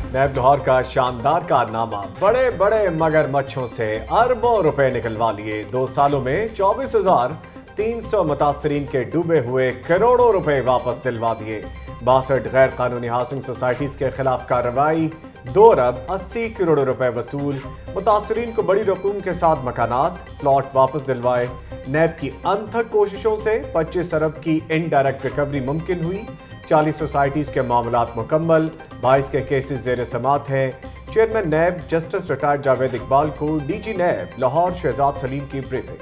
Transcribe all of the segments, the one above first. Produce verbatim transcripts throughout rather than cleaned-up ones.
NAB Lahore کا شاندار کارنامہ، بڑے بڑے مگرمچھوں سے اربوں روپے نکلوا لیے۔ دو سالوں میں چوبیس ہزار تین سو متاثرین کے ڈوبے ہوئے کروڑوں روپے واپس دلوا دیے۔ باسٹھ غیر قانونی ہاؤسنگ سوسائٹیز کے خلاف کارروائی، دو ارب اسی کروڑ روپے وصول۔ متاثرین کو بڑی رقوم کے ساتھ مکانات، پلاٹ واپس دلوائے۔ نیب کی انتھک کوششوں سے پچیس ارب کی انڈائریکٹ ریکوری ممکن ہوئی۔ چالیس سوسائٹیز کے معاملات مکمل، بائیس کے کیسز زیر سماعت ہیں۔ Chairman NAB justice retired Javed Iqbal کو D G NAB Lahore Shahzad Saleem کی بریفنگ۔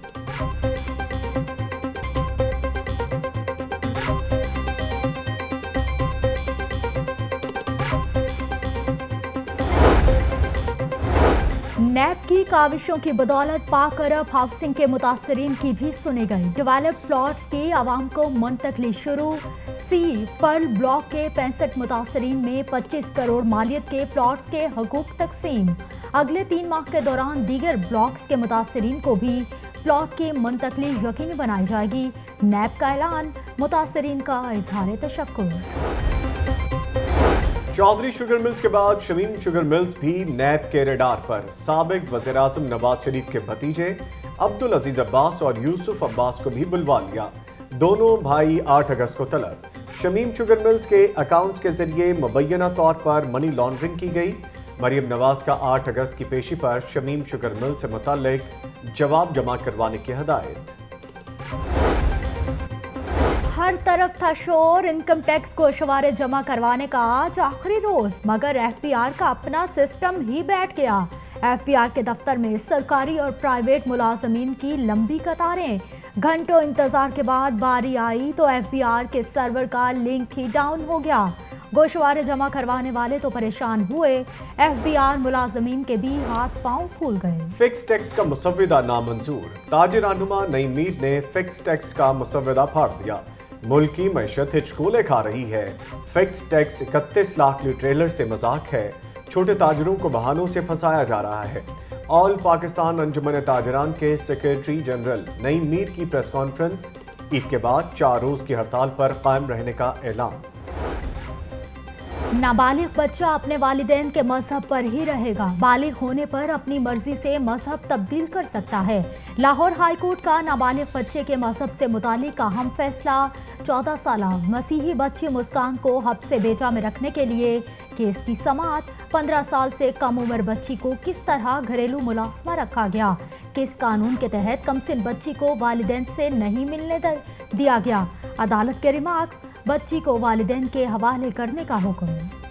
نیب کی کاوشوں کی بدولت پاک ارب ہاؤسنگ کے متاثرین کی بھی سنی گئی۔ ڈیولپ پلاٹس کی عوام کو منتقلی شروع۔ سی پرل بلاک کے پینسٹھ متاثرین میں پچیس کروڑ مالیت کے پلاٹس کے حقوق تقسیم۔ اگلے تین ماہ کے دوران دیگر بلاکس کے متاثرین کو بھی پلاٹ کی منتقلی یقینی بنائی جائے گی۔ نیب کا اعلان، متاثرین کا اظہار تشکر۔ چودھری شوگر ملز کے بعد شمیم شوگر ملز بھی نیب کے ریڈار پر۔ سابق وزیراعظم نواز شریف کے بھتیجے عبدالعزیز عباس اور یوسف عباس کو بھی بلوا لیا۔ دونوں بھائی آٹھ اگست کو طلب۔ شمیم شوگر ملز کے اکاؤنٹس کے ذریعے مبینہ طور پر منی لانڈرنگ کی گئی۔ مریم نواز کا آٹھ اگست کی پیشی پر شمیم شوگر ملز سے متعلق جواب جمع کروانے کی ہدایت۔ ہر طرف تھا شور، انکم ٹیکس کو شمارے جمع کروانے کا آج آخری روز، مگر ایف بی آر کا اپنا سسٹم ہی بیٹھ گیا۔ ایف بی آر کے دفتر میں سرکاری اور پرائیویٹ ملازمین کی لمبی قطاریں۔ گھنٹوں انتظار کے بعد باری آئی تو ایف بی آر کے سرور کا لنک ہی ڈاؤن ہو گیا۔ گوشوارے جمع کروانے والے تو پریشان ہوئے، ایف بی آر ملازمین کے بھی ہاتھ پاؤں پھول گئے۔ فکس ٹیکس کا مسودہ نامنظور، تاجر رہنما نعیم میر نے فکس ٹیکس کا مسودہ پھاڑ دیا۔ ملک کی معیشت ہچکولے کھا رہی ہے۔ فکس ٹیکس اکتیس لاکھ ٹریلر سے مذاق ہے۔ چھوٹے تاجروں کو بہانوں سے پھنسایا جا رہا ہے۔ آل پاکستان انجمن تاجران کے سیکریٹری جنرل نعیم میر کی پریس کانفرنس، عید کے بعد چار روز کی ہڑتال پر قائم رہنے کا اعلان۔ نابالغ بچہ اپنے والدین کے مذہب پر ہی رہے گا، بالغ ہونے پر اپنی مرضی سے مذہب تبدیل کر سکتا ہے۔ لاہور ہائی کورٹ کا نابالغ بچے کے مذہب سے متعلق اہم فیصلہ۔ چودہ سالہ مسیحی بچی مسکان کو حبس بیجا میں رکھنے کے لیے کیس کی سماعت۔ پندرہ سال سے کم عمر بچی کو کس طرح گھریلو ملازمہ رکھا گیا؟ کس قانون کے تحت کمسن بچی کو والدین سے نہیں ملنے دیا گیا؟ عدالت کے ریمارکس، بچی کو والدین کے حوالے کرنے کا حکم۔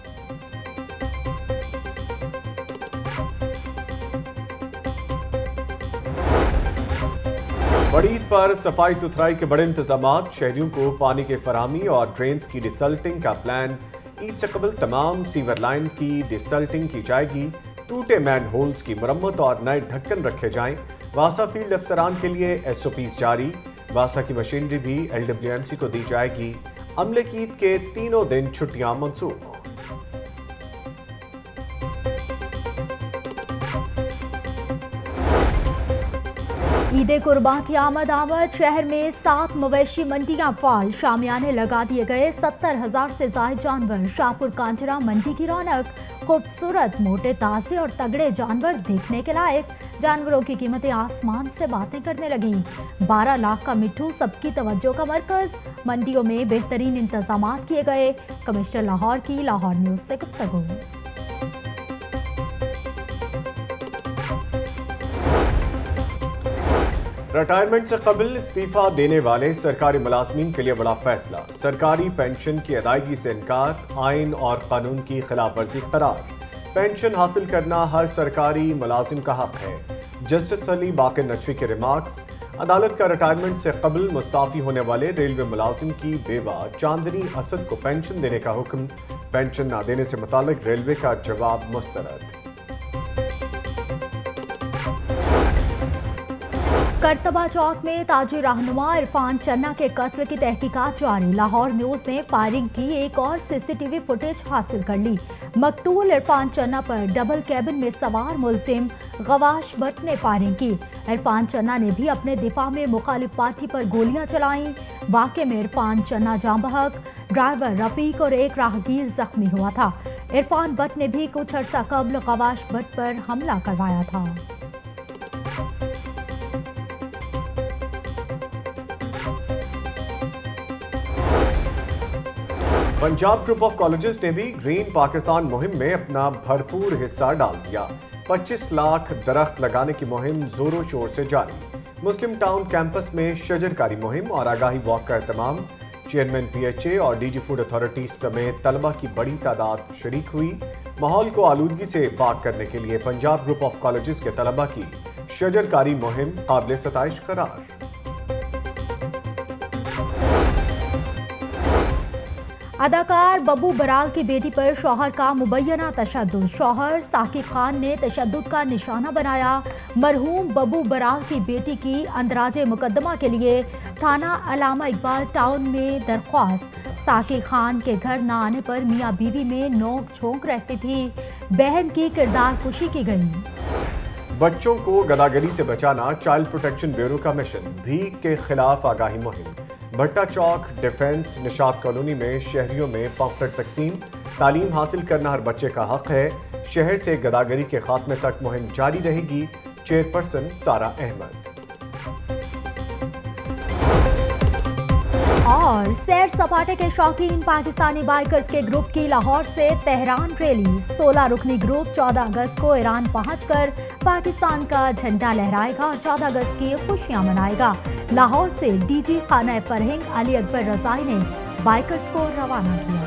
بڑی عید پر صفائی ستھرائی کے بڑے انتظامات، شہریوں کو پانی کی فراہمی اور ڈرینز کی ڈیسلٹنگ کا پلان۔ عید سے قبل تمام سیور لائن کی ڈیسلٹنگ کی جائے گی۔ ٹوٹے مین ہولز کی مرمت اور نئے ڈھکن رکھے جائیں۔ واسا فیلڈ افسران کے لیے ایس او پیز جاری۔ واسا کی مشینری بھی ایل ڈبلیو ایم سی کو دی جائے گی۔ عملے کی عید کے تینوں دن چھٹیاں منسوخ۔ عید قرباں کی آمد آمد، شہر میں سات مویشی منڈیاں فعال، شامیانے لگا دیے گئے۔ ستر ہزار سے زائد جانور۔ شاہپور کانجرا منڈی کی رونق، خوبصورت موٹے تازے اور تگڑے جانور دیکھنے کے لائق۔ جانوروں کی قیمتیں آسمان سے باتیں کرنے لگیں۔ بارہ لاکھ کا مٹھو سب کی توجہ کا مرکز۔ منڈیوں میں بہترین انتظامات کیے گئے۔ کمشنر لاہور کی لاہور نیوز سے گفتگو۔ ریٹائرمنٹ سے قبل استعفیٰ دینے والے سرکاری ملازمین کے لیے بڑا فیصلہ۔ سرکاری پینشن کی ادائیگی سے انکار، آئین اور قانون کی خلاف ورزی قرار۔ پینشن حاصل کرنا ہر سرکاری ملازم کا حق ہے۔ جسٹس علی باقر نجفی کے ریمارکس، عدالت کا ریٹائرمنٹ سے قبل مستعفی ہونے والے ریلوے ملازم کی بیوہ چاندنی اسد کو پینشن دینے کا حکم۔ پینشن نہ دینے سے متعلق ریلوے کا جواب مسترد۔ करतबा चौक में ताजी रहनुमा इरफान चन्ना के कत्ल की तहकीकात जारी। लाहौर न्यूज ने फायरिंग की एक और सीसीटीवी फुटेज हासिल कर ली। मकतूल इरफान चन्ना पर डबल कैबिन में सवार मुलजिम गवाश भट्ट ने फायरिंग की। इरफान चन्ना ने भी अपने दिफा में मुखालिफ पार्टी पर गोलियां चलाईं। वाक़े में इरफान चन्ना जाँ बहक, ड्राइवर रफीक और एक राहगीर जख्मी हुआ था। इरफान भट्ट ने भी कुछ अरसा कबल गवाश भट्ट पर हमला करवाया था। पंजाब ग्रुप ऑफ कॉलेजेस ने भी ग्रीन पाकिस्तान मुहिम में अपना भरपूर हिस्सा डाल दिया। पच्चीस लाख दरख्त लगाने की मुहिम जोरों शोर से जारी। मुस्लिम टाउन कैंपस में शजरकारी मुहिम और आगाही वॉक का एहतमाम। चेयरमैन पी एच ए और डी जी फूड अथॉरिटी समेत तलबा की बड़ी तादाद शरीक हुई। माहौल को आलूदगी से पाक करने के लिए पंजाब ग्रुप ऑफ कॉलेजेस के तलबा की शजरकारी मुहिम काबिल सताइश करार। अदाकार बब्बू बराल की बेटी पर शौहर का मुबैना तशद्दुद। शौहर साकिब खान ने तशद्दुद का निशाना बनाया। मरहूम बब्बू बराल की बेटी की अंदराजे मुकदमा के लिए थाना अलामा इकबाल टाउन में दरख्वास्त। साकिब खान के घर न आने पर मियाँ बीवी में नोक झोंक रहती थी। बहन की किरदार कुशी की गई। बच्चों को गदागरी से बचाना चाइल्ड प्रोटेक्शन ब्यूरो का मिशन। भीख के खिलाफ आगाही मुहिम। भट्टा चौक, डिफेंस, निशात कॉलोनी में शहरियों में पम्फलेट तकसीम। तालीम हासिल करना हर बच्चे का हक है। शहर से गदागरी के खात्मे तक मुहिम जारी रहेगी। चेयरपर्सन सारा अहमद। और सैर सपाटे के शौकीन पाकिस्तानी बाइकर्स के ग्रुप की लाहौर से तेहरान रैली। सोलह रुकनी ग्रुप चौदह अगस्त को ईरान पहुंचकर पाकिस्तान का झंडा लहराएगा और चौदह अगस्त की खुशियां मनाएगा। लाहौर से डी जी खाना फरहिंग अली अकबर रजाई ने बाइकर्स को रवाना किया।